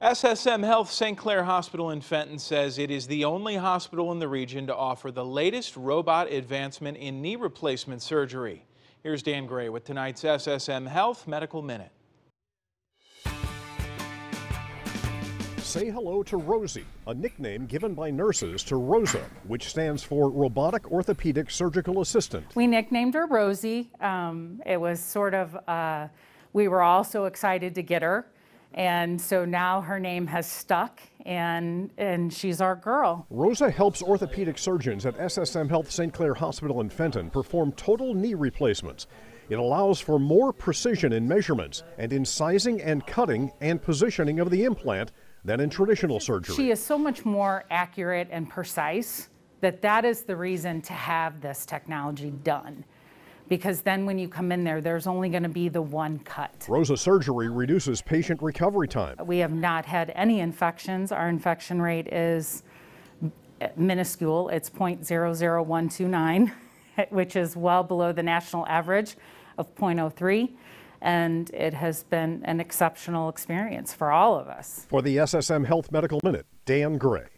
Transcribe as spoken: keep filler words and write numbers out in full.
S S M Health Saint Clare Hospital in Fenton says it is the only hospital in the region to offer the latest robot advancement in knee replacement surgery. Here's Dan Gray with tonight's S S M Health Medical Minute. Say hello to Rosie, a nickname given by nurses to ROSA, which stands for Robotic Orthopedic Surgical Assistant. We nicknamed her Rosie. Um, it was sort of, uh, we were all so excited to get her. And so now her name has stuck, and, and she's our girl. ROSA helps orthopedic surgeons at S S M Health Saint Clare Hospital in Fenton perform total knee replacements. It allows for more precision in measurements and in sizing and cutting and positioning of the implant than in traditional surgery. She is so much more accurate and precise that that is the reason to have this technology done. Because then when you come in there, there's only going to be the one cut. ROSA surgery reduces patient recovery time. We have not had any infections. Our infection rate is minuscule. It's zero point zero zero one two nine, which is well below the national average of zero point zero three. And it has been an exceptional experience for all of us. For the S S M Health Medical Minute, Dan Gray.